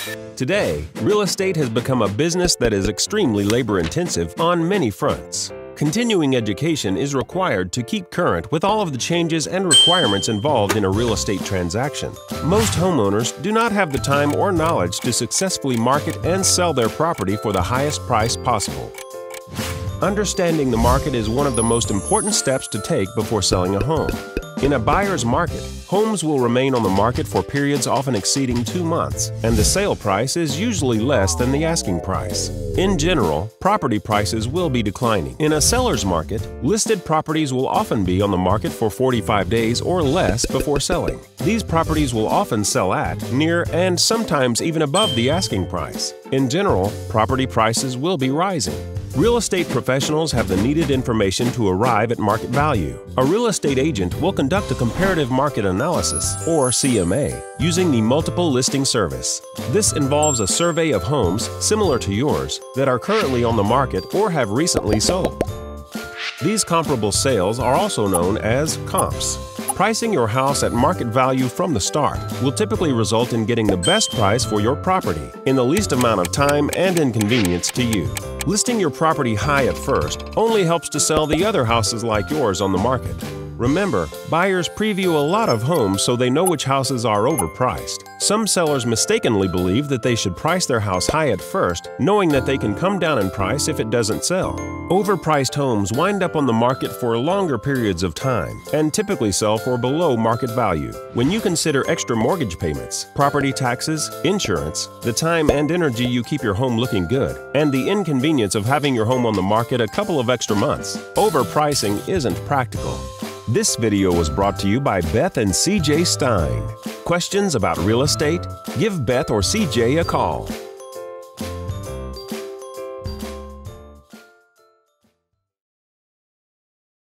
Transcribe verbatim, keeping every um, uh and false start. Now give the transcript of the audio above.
Today, real estate has become a business that is extremely labor-intensive on many fronts. Continuing education is required to keep current with all of the changes and requirements involved in a real estate transaction. Most homeowners do not have the time or knowledge to successfully market and sell their property for the highest price possible. Understanding the market is one of the most important steps to take before selling a home. In a buyer's market, homes will remain on the market for periods often exceeding two months, and the sale price is usually less than the asking price. In general, property prices will be declining. In a seller's market, listed properties will often be on the market for forty-five days or less before selling. These properties will often sell at, near, and sometimes even above the asking price. In general, property prices will be rising. Real estate professionals have the needed information to arrive at market value. A real estate agent will conduct a comparative market analysis, or C M A, using the multiple listing service. This involves a survey of homes similar to yours that are currently on the market or have recently sold. These comparable sales are also known as comps. Pricing your house at market value from the start will typically result in getting the best price for your property in the least amount of time and inconvenience to you. Listing your property high at first only helps to sell the other houses like yours on the market. Remember, buyers preview a lot of homes so they know which houses are overpriced. Some sellers mistakenly believe that they should price their house high at first, knowing that they can come down in price if it doesn't sell. Overpriced homes wind up on the market for longer periods of time and typically sell for below market value. When you consider extra mortgage payments, property taxes, insurance, the time and energy you keep your home looking good, and the inconvenience of having your home on the market a couple of extra months, overpricing isn't practical. This video was brought to you by Beth and C J Stein. Questions about real estate? Give Beth or C J a call.